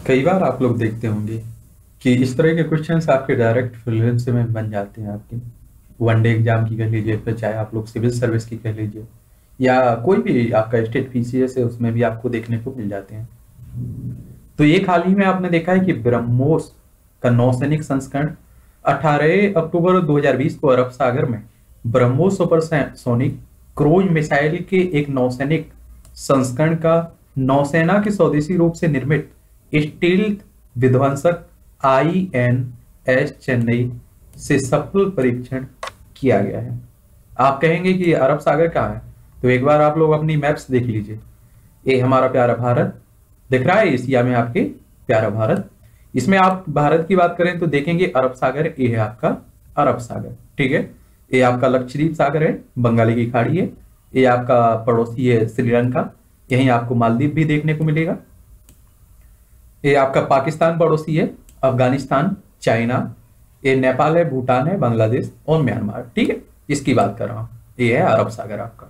कई बार आप लोग देखते होंगे कि इस तरह के क्वेश्चंस आपके डायरेक्ट प्रीलिम्स में बन जाते हैं। आपके वनडे एग्जाम की कह लीजिए, फिर चाहे आप लोग सिविल सर्विस की कह लीजिए, या कोई भी आपका स्टेट पीसीएस है, उसमें भी आपको देखने को मिल जाते हैं। तो एक हाल ही में आपने देखा है कि ब्रह्मोस का नौसैनिक संस्करण 18 अक्टूबर 2020 को अरब सागर में ब्रह्मोस सुपरसोनिक क्रूज मिसाइल के एक नौसैनिक संस्करण का नौसेना के स्वदेशी रूप से निर्मित स्टील्थ विध्वंसक INS चेन्नई से सफल परीक्षण किया गया है। आप कहेंगे कि अरब सागर कहाँ है, तो एक बार आप लोग अपनी मैप्स देख लीजिए। ये हमारा प्यारा भारत दिख रहा है, एशिया में आपके प्यारा भारत। इसमें आप भारत की बात करें तो देखेंगे अरब सागर, ये है आपका अरब सागर, ठीक है। ये आपका लक्षद्वीप सागर है, बंगाली की खाड़ी है। ये आपका पड़ोसी है श्रीलंका, यहीं आपको मालदीव भी देखने को मिलेगा। ये आपका पाकिस्तान पड़ोसी है, अफगानिस्तान, चाइना, ये नेपाल है, भूटान है, बांग्लादेश और म्यांमार, ठीक है। इसकी बात कर रहा हूं, ये है अरब सागर आपका।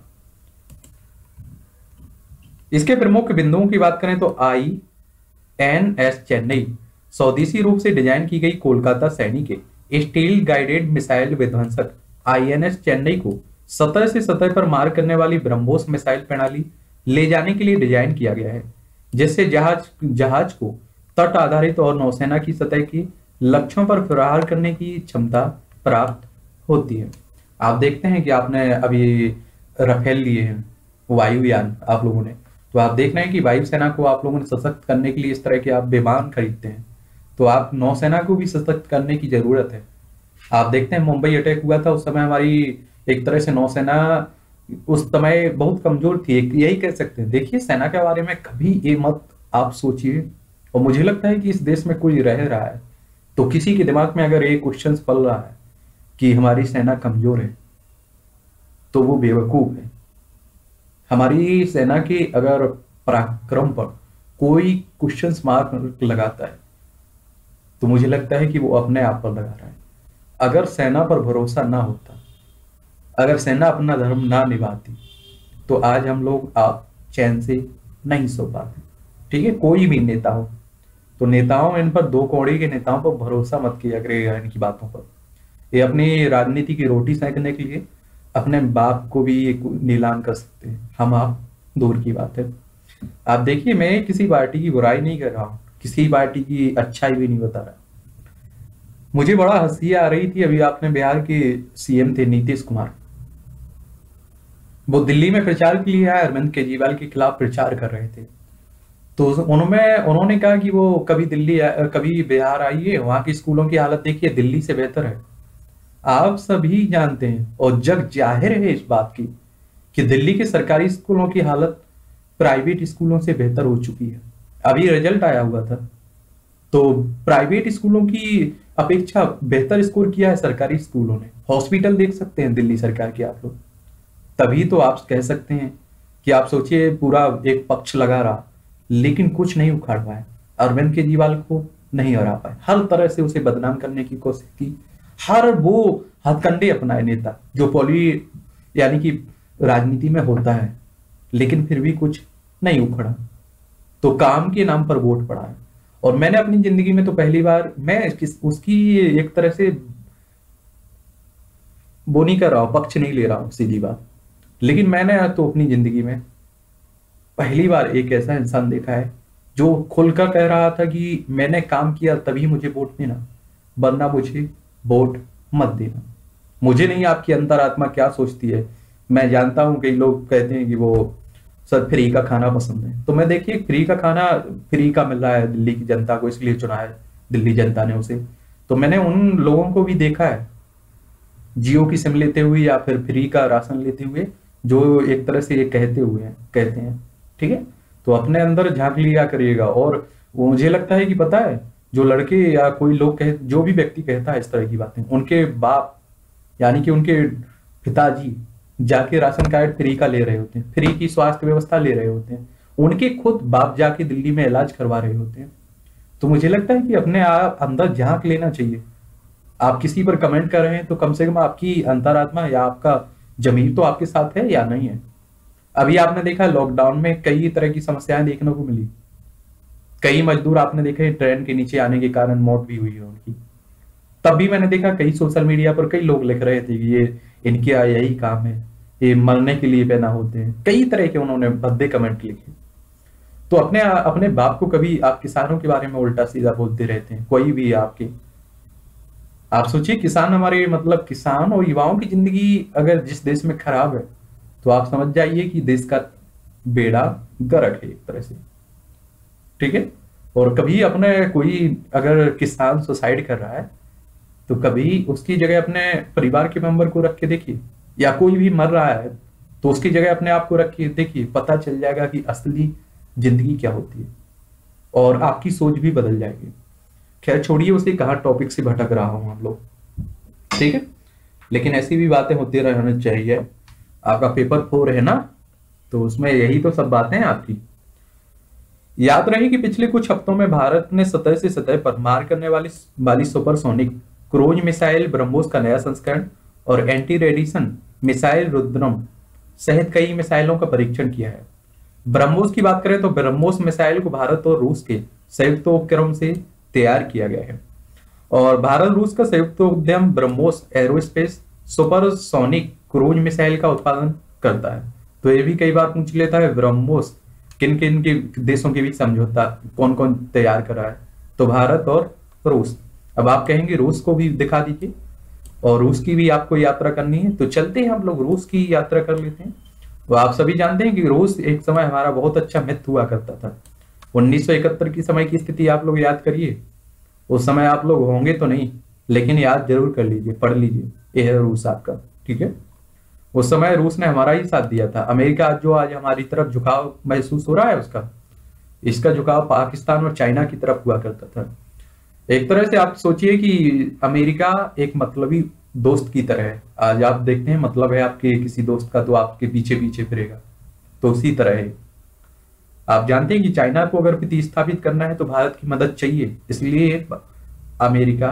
इसके प्रमुख बिंदुओं की बात करें तो INS चेन्नई स्वदेशी रूप से डिजाइन की गई कोलकाता सैनिक के स्टील गाइडेड मिसाइल विध्वंसक INS चेन्नई को सतह से सतह पर मार करने वाली ब्रह्मोस मिसाइल प्रणाली ले जाने के लिए डिजाइन किया गया है, जिससे जहाज को तट आधारित और नौसेना की सतह की लक्ष्यों पर प्रहार करने की क्षमता प्राप्त होती है। आप देखते हैं कि आपने अभी राफेल लिए हैं वायुयान आप लोगों ने, तो आप देख रहे हैं कि वायुसेना को आप लोगों ने सशक्त करने के लिए इस तरह के आप विमान खरीदते हैं, तो आप नौसेना को भी सशक्त करने की जरूरत है। आप देखते हैं मुंबई अटैक हुआ था, उस समय हमारी एक तरह से नौसेना उस समय बहुत कमजोर थी, यही कह सकते हैं। देखिए, सेना के बारे में कभी ये मत आप सोचिए, और मुझे लगता है कि इस देश में कोई रह रहा है तो किसी के दिमाग में अगर ये क्वेश्चन पल रहा है कि हमारी सेना कमजोर है, तो वो बेवकूफ है। हमारी सेना के अगर पराक्रम पर कोई क्वेश्चन मार्क लगाता है तो मुझे लगता है कि वो अपने आप पर लगा रहा है। अगर सेना पर भरोसा ना होता, अगर सेना अपना धर्म ना निभाती, तो आज हम लोग आप चैन से नहीं सो पाते, ठीक है। कोई भी नेता हो, तो नेताओं, इन पर दो कौड़ी के नेताओं पर भरोसा मत किया करिएगा, इनकी बातों पर। ये अपनी राजनीति की रोटी सेकने के लिए अपने बाप को भी नीलाम कर सकते हैं, हम आप दूर की बात है। आप देखिए, मैं किसी पार्टी की बुराई नहीं कर रहा हूं, किसी पार्टी की अच्छाई भी नहीं बता रहा। मुझे बड़ा हंसी आ रही थी, अभी आपने बिहार के CM थे नीतीश कुमार, वो दिल्ली में प्रचार के लिए आए, अरविंद केजरीवाल के खिलाफ प्रचार कर रहे थे। तो उन्होंने कहा कि वो कभी बिहार आइए, वहां की स्कूलों की हालत देखिए, दिल्ली से बेहतर है। आप सभी जानते हैं और जग जाहिर है इस बात की कि दिल्ली के सरकारी स्कूलों की हालत प्राइवेट स्कूलों से बेहतर हो चुकी है। अभी रिजल्ट आया हुआ था, तो प्राइवेट स्कूलों की अपेक्षा बेहतर स्कोर किया है सरकारी स्कूलों ने। हॉस्पिटल देख सकते हैं दिल्ली सरकार के आप लोग, तभी तो आप कह सकते हैं कि आप सोचिए, पूरा एक पक्ष लगा रहा लेकिन कुछ नहीं उखाड़ पाए, अरविंद केजरीवाल को नहीं हरा पाए, हर तरह से उसे बदनाम करने की कोशिश की, हर वो हथकंडे अपनाए नेता जो यानी कि राजनीति में होता है, लेकिन फिर भी कुछ नहीं उखड़ा, तो काम के नाम पर वोट पड़ा है। और मैंने अपनी जिंदगी में तो पहली बार, मैं उसकी एक तरह से वो नहीं कर रहा हूं, पक्ष नहीं ले रहा हूं, सीधी बात, लेकिन मैंने तो अपनी जिंदगी में पहली बार एक ऐसा इंसान देखा है जो खुलकर कह रहा था कि मैंने काम किया तभी मुझे वोट देना, वरना मुझे वोट मत देना। मुझे नहीं आपकी अंतरात्मा क्या सोचती है, मैं जानता हूं कई लोग कहते हैं कि वो सर फ्री का खाना पसंद है, तो मैं देखिए, फ्री का खाना फ्री का मिल रहा है दिल्ली की जनता को, इसलिए चुना है दिल्ली जनता ने उसे। तो मैंने उन लोगों को भी देखा है जियो की सिम लेते हुए या फिर फ्री का राशन लेते हुए, जो एक तरह से ये कहते हैं, ठीक है। तो अपने अंदर झांक लिया करिएगा। और वो मुझे लगता है कि पता है, जो लड़के या कोई लोग जो भी व्यक्ति कहता है इस तरह की बातें, उनके बाप यानी कि उनके पिताजी जाके राशन कार्ड फ्री का ले रहे होते हैं, फ्री की स्वास्थ्य व्यवस्था ले रहे होते हैं, उनके खुद बाप जाके दिल्ली में इलाज करवा रहे होते हैं। तो मुझे लगता है कि अपने आप अंदर झांक लेना चाहिए। आप किसी पर कमेंट कर रहे हैं तो कम से कम आपकी अंतरात्मा या आपका जमीर तो आपके साथ है या नहीं है। अभी आपने देखा लॉकडाउन में कई तरह की समस्याएं देखने को मिली, कई मजदूर आपने देखे ट्रेन के नीचे आने के कारण मौत भी हुई है उनकी। तब भी मैंने देखा कई सोशल मीडिया पर कई लोग लिख रहे थे कि ये इनके यही काम है, ये मरने के लिए पैदा होते हैं, कई तरह के उन्होंने भद्दे कमेंट लिखे। तो अपने अपने बाप को कभी आप किसानों के बारे में उल्टा सीधा बोलते रहते हैं, कोई भी आपके। आप सोचिए किसान हमारे मतलब किसान और युवाओं की जिंदगी अगर जिस देश में खराब है तो आप समझ जाइए कि देश का बेड़ा गर्क है एक तरह से, ठीक है। और कभी अपने कोई अगर किसान सुसाइड कर रहा है तो कभी उसकी जगह अपने परिवार के मेंबर को रख के देखिए, या कोई भी मर रहा है तो उसकी जगह अपने आप को रख के देखिए, पता चल जाएगा कि असली जिंदगी क्या होती है और आपकी सोच भी बदल जाएगी। खैर छोड़िए उसे, कहा टॉपिक से भटक रहा हूं हम लोग, ठीक है। लेकिन ऐसी भी बातें होती रहनी चाहिए। आपका पेपर 4 है ना, तो उसमें यही तो सब बातें हैं आपकी। याद रहे कि पिछले कुछ हफ्तों में भारत ने सतह से सतह पर मार करने वाली सुपरसोनिक क्रूज मिसाइल ब्रह्मोस का नया संस्करण और एंटी रेडिएशन मिसाइल रुद्रम सहित कई मिसाइलों का परीक्षण किया है। ब्रह्मोस की बात करें तो ब्रह्मोस मिसाइल को भारत और रूस के संयुक्त उपक्रम से तैयार किया गया है और भारत रूस का संयुक्त उद्यम BrahMos aerospace supersonic cruise missile का उत्पादन करता है। तो ये भी कई बार पूछ लेता है ब्रह्मोस किन किन के देशों के बीच समझौता कौन कौन तैयार कर रहा है, तो भारत और रूस। अब आप कहेंगे रूस को भी दिखा दीजिए, और रूस की भी आपको यात्रा करनी है, तो चलते हैं हम लोग रूस की यात्रा कर लेते हैं। तो आप सभी जानते हैं कि रूस एक समय हमारा बहुत अच्छा मित्र हुआ करता था। 1971 की समय की स्थिति आप लोग याद करिए, उस समय आप लोग होंगे तो नहीं लेकिन याद जरूर कर लीजिए, पढ़ लीजिए, यह है रूस आपका, ठीक है। उस समय रूस ने हमारा ही साथ दिया था। अमेरिका जो आज हमारी तरफ झुकाव महसूस हो रहा है उसका, इसका झुकाव पाकिस्तान और चाइना की तरफ हुआ करता था। एक तरह से आप सोचिए कि अमेरिका एक मतलबी दोस्त की तरह है। आज आप देखते हैं मतलब है आपके किसी दोस्त का तो आपके पीछे पीछे फिरेगा, तो उसी तरह है। आप जानते हैं कि चाइना को अगर प्रतिस्थापित करना है तो भारत की मदद चाहिए, इसलिए अमेरिका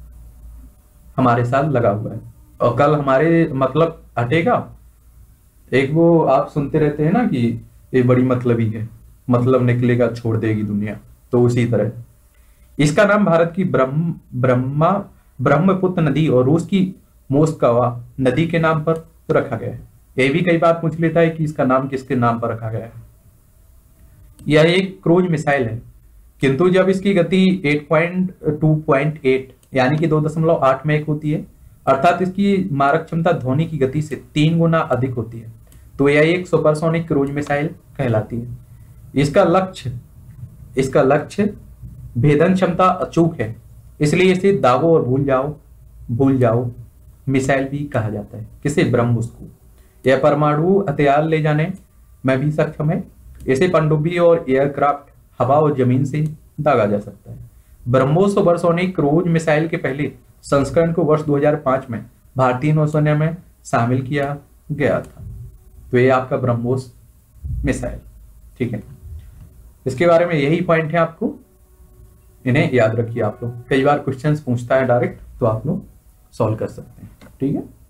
हमारे साथ लगा हुआ है। और कल हमारे मतलब हटेगा, एक वो आप सुनते रहते हैं ना कि ये बड़ी मतलबी है, मतलब निकलेगा छोड़ देगी दुनिया, तो उसी तरह इसका नाम भारत की ब्रह्मपुत्र नदी और रूस की मोस्कवा नदी के नाम पर रखा गया है। यह भी कई बार पूछ लेता है कि इसका नाम किसके नाम पर रखा गया है। यह एक क्रूज मिसाइल है, किंतु जब इसकी गति 8.2.8 यानी कि 2.8 में 1 होती है, अर्थात इसकी मारक क्षमता ध्वनि की गति से 3 गुना अधिक होती है, तो यह एक सुपरसोनिक क्रूज मिसाइल कहलाती है। इसका लक्ष्य भेदन क्षमता अचूक है, इसलिए इसे दागो और भूल जाओ मिसाइल भी कहा जाता है। किसे? ब्रह्मोस को। यह परमाणु हथियार ले जाने में भी सक्षम है। इसे पनडुब्बी और एयरक्राफ्ट हवा और जमीन से दागा जा सकता है। ब्रह्मोस सुपरसोनिक क्रूज मिसाइल के पहले संस्करण को वर्ष 2005 में भारतीय नौसेना में शामिल किया गया था। तो ये आपका ब्रह्मोस मिसाइल, ठीक है। इसके बारे में यही पॉइंट है, आपको इन्हें याद रखिए। आप लोग कई बार क्वेश्चंस पूछता है डायरेक्ट, तो आप लोग सॉल्व कर सकते हैं, ठीक है।